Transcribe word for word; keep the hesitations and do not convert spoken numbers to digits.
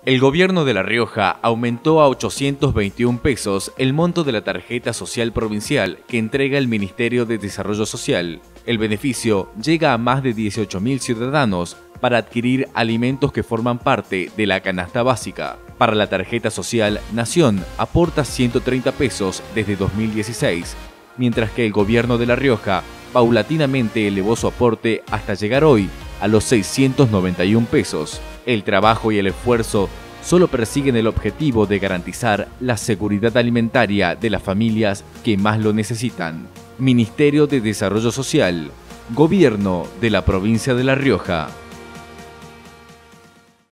El gobierno de La Rioja aumentó a ochocientos veintiún pesos el monto de la tarjeta social provincial que entrega el Ministerio de Desarrollo Social. El beneficio llega a más de dieciocho mil ciudadanos para adquirir alimentos que forman parte de la canasta básica. Para la tarjeta social, Nación aporta ciento treinta pesos desde dos mil dieciséis, mientras que el gobierno de La Rioja paulatinamente elevó su aporte hasta llegar hoy a los seiscientos noventa y un pesos. El trabajo y el esfuerzo solo persiguen el objetivo de garantizar la seguridad alimentaria de las familias que más lo necesitan. Ministerio de Desarrollo Social, Gobierno de la Provincia de La Rioja.